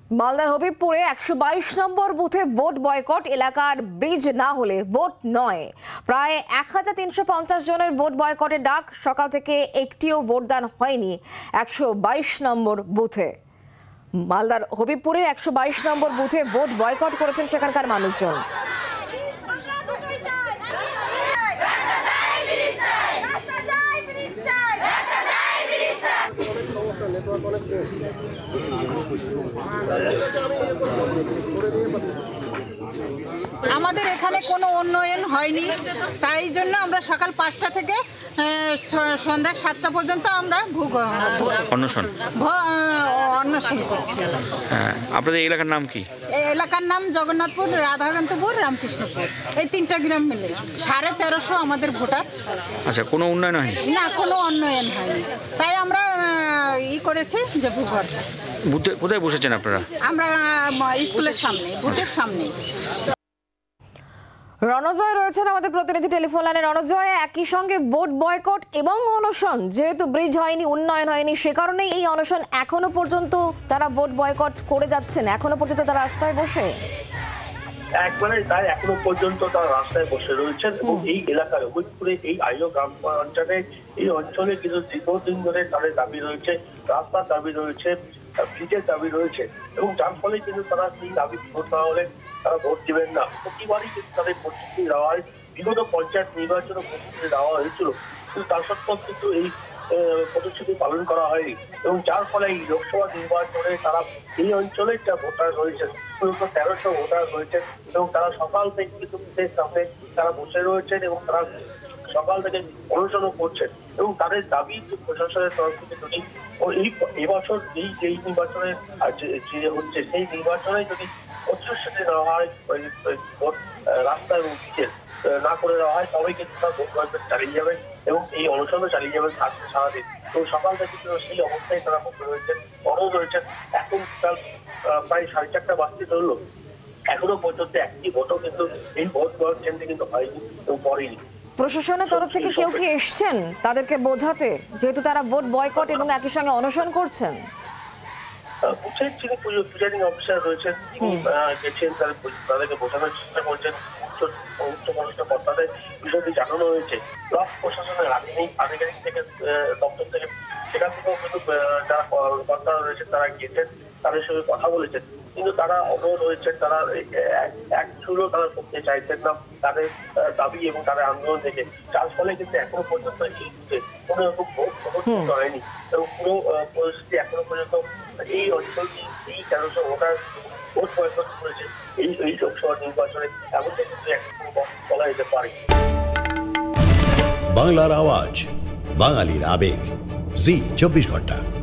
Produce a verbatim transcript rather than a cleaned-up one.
মালদার হবিবপুরে একশো বাইশ নম্বর বুথে ভোট বয়কট। এলাকার ব্রিজ না হলে ভোট নয়। প্রায় এক হাজার তিনশো পঞ্চাশ জনের ভোট বয়কটের ডাক। সকাল থেকে একটিও ভোটদান হয়নি একশো বাইশ নম্বর বুথে। মালদার হবিবপুরে একশো বাইশ নম্বর বুথে ভোট বয়কট করেছেন সেখানকার মানুষজন। আমাদের এখানে কোনো উন্নয়ন হয়নি, তাই জন্য আমরা সকাল পাঁচটা থেকে সন্ধ্যা সাতটা পর্যন্ত আমরা ভোগ অন্বেষণ অন্বেষণ করছি। আপনাদের এলাকার নাম কি? এলাকার নাম জগন্নাথপুর, রাধাকান্তপুর, রামকৃষ্ণপুর, এই তিনটা গ্রাম মিলে সাড়ে তেরোশো আমাদের ভোটার। আচ্ছা, কোনো উন্নয়ন হয়নি? না, কোনো উন্নয়ন হয়নি, তাই আমরা ই করেছি যে ভোগ। বুথে কোথায় বসেছেন আপনারা? আমরা স্কুলের সামনে, বুথের সামনে। রণজয় রয়েছেন আমাদের প্রতিনিধি টেলিফোন লাইনে। রণজয়, একই সঙ্গে ভোট বয়কট এবং অনশন, যেহেতু ব্রিজ হয়নি, উন্নয়ন হয়নি, সে কারণেই এই অনশন। এখনো পর্যন্ত তারা ভোট বয়কট করে যাচ্ছেন, এখনো পর্যন্ত তারা রাস্তায় বসে একবারে তাই এখনো পর্যন্ত তারা রাস্তায় বসে রয়েছেন। এবং এই এলাকায় হবিবপুরে এই আইও গ্রাম অঞ্চলে এই অঞ্চলে কিন্তু দীর্ঘদিন ধরে তাদের দাবি রয়েছে, রাস্তার দাবি রয়েছে, ব্রিজের দাবি রয়েছে, এবং যার ফলে কিন্তু তারা সেই দাবি ভোট না হলে তারা ভোট দিবেন না। প্রতিবারই কিন্তু তাদের প্রতিশ্রুতি দেওয়া হয়, বিগত পঞ্চায়েত নির্বাচনে প্রতিশ্রুতি দেওয়া হয়েছিল, কিন্তু তার সত্ত্বেও কিন্তু এই প্রতিশ্রুতি পালন করা হয়নি। এবং যার ফলে এই লোকসভা নির্বাচনে তারা এই অঞ্চলের যা ভোটার রয়েছে মূলত তেরোশো ভোটার রয়েছেন, এবং তারা সকাল থেকে কিন্তু বুথের সামনে তারা বসে রয়েছেন এবং তারা সকাল থেকে অনুসরণ করছেন। এবং তাদের দাবি প্রশাসনের তরফ থেকে যদি এই এবছর এই এই নির্বাচনে যে হচ্ছে সেই নির্বাচনে যদি প্রতিশ্রুতি দেওয়া হয়, ভোট রাস্তা এবং ব্রিজের না করে দেওয়া হয়, তবে কিন্তু তারা ভোট বয়কট চালিয়ে যাবেন এবং এই অনুষ্ঠানও চালিয়ে যাবেন থাকবে সারাদিন। তো সকাল থেকে সেই অবস্থায় তারা বসে রয়েছেন, অনড় রয়েছেন। এখন কাল প্রায় সাড়ে চারটা বাজতে চললো, এখনো পর্যন্ত একটি ভোটও কিন্তু এই ভোট গ্রহণ কেন্দ্রে কিন্তু হয়নি এবং পড়েনি। প্রশাসনের তরফ থেকে কেউ কি এসছেন তাদেরকে বোঝাতে, যেহেতু তারা ভোট বয়কট এবং একই সঙ্গে অনশন করছেন? বুথের যিনি প্রিজাইডিং অফিসার রয়েছেন তিনি গেছেন, তাদেরকে বোঝানোর চেষ্টা করছেন। উচ্চ পদস্থ কর্তাদের বিষয়টি জানানো হয়েছে। ব্লক প্রশাসনের আধিকারিক থেকে দপ্তর থেকে সেখান থেকেও কিন্তু যারা কর্তারা রয়েছেন তারা গিয়েছেন, তাদের সঙ্গে কথা বলেছেন, কিন্তু তারা অনড় রয়েছেন। তারা এক চুলও তারা করতে চাইছেন না তাদের দাবি এবং তাদের আন্দোলন থেকে, যার ফলে কিন্তু এখনো পর্যন্ত এই কোনো রকম ভোট সমর্থিত হয়নি এবং পুরো পরিস্থিতি এখনো পর্যন্ত এই অঞ্চলটি এই তেরোশো ভোটার ভোট বয়কট করেছে এই এই লোকসভা নির্বাচনে, এমনটা কিন্তু এখন বলা যেতে পারে। বাংলার আওয়াজ, বাঙালির আবেগ, জি চব্বিশ ঘন্টা।